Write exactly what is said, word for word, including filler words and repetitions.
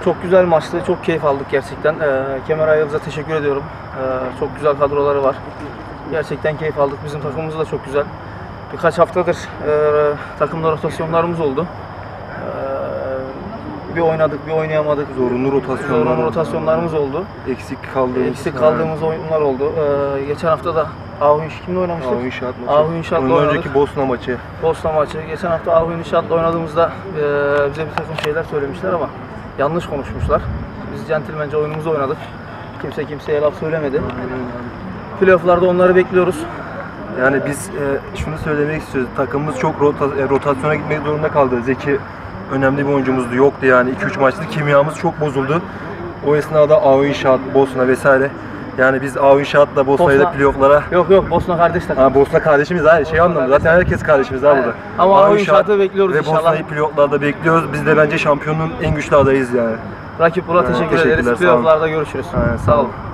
Çok güzel maçtı, çok keyif aldık gerçekten. Ee, Kemal Ayaz'a teşekkür ediyorum. Ee, çok güzel kadroları var. Gerçekten keyif aldık. Bizim takımımız da çok güzel. Birkaç haftadır e, takımda rotasyonlarımız oldu. Ee, bir oynadık, bir oynayamadık. Zorunlu rotasyonlar Zorunlu rotasyonlarımız oldu. Eksik kaldığımız. Eksik kaldığımız oyunlar oldu. Ee, geçen hafta da Ahu İnş kimle oynamıştık? Ahu İnşaat maçı. Ahu İnşaat'la Ondan oynadık. önceki Bosna maçı. Bosna maçı. Geçen hafta Ahu İnşaat'la oynadığımızda e, bize bir takım şeyler söylemişler ama yanlış konuşmuşlar. Biz centilmence oyunumuzu oynadık. Kimse kimseye laf söylemedi. Playoff'larda onları bekliyoruz. Yani biz e, şunu söylemek istiyoruz. Takımımız çok rota, e, rotasyona gitmek zorunda kaldı. Zeki önemli bir oyuncumuzdu. Yoktu yani. iki üç maçta kimyamız çok bozuldu. O esnada Ahu İnşaat, Bosna vesaire. Yani biz Ahu İnşaat'la Bosna'yı da Bosna- playoff'lara... Yok yok Bosna kardeş takım. Ha, Bosna kardeşimiz hayır şey anlamda. Zaten herkes kardeşimiz ha burada. Ama Ahu Ahu İnşaat İnşaat'ı bekliyoruz ve inşallah. Bosna'yı playoff'larda bekliyoruz. Biz de bence şampiyonun en güçlü adayız yani. Rakip Burak'a Evet, teşekkür teşekkürler, ederiz. sağ olun. Playoff'larda görüşürüz. Evet, sağ Sağ olun. olun.